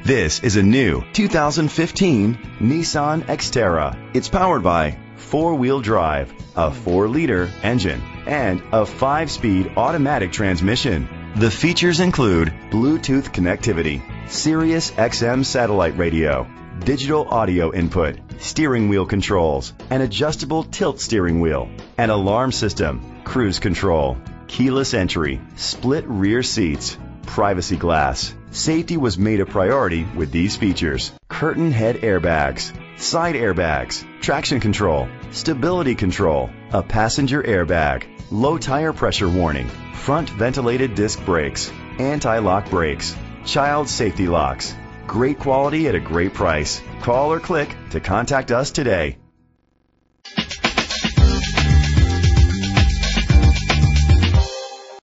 This is a new 2015 Nissan Xterra. It's powered by four-wheel drive, a 4-liter engine, and a 5-speed automatic transmission. The features include Bluetooth connectivity, Sirius XM satellite radio, digital audio input, steering wheel controls, an adjustable tilt steering wheel, an alarm system, cruise control, keyless entry, split rear seats, privacy glass. Safety was made a priority with these features: curtain head airbags, side airbags, traction control, stability control, a passenger airbag, low tire pressure warning, front ventilated disc brakes, anti-lock brakes, child safety locks. Great quality at a great price. Call or click to contact us today.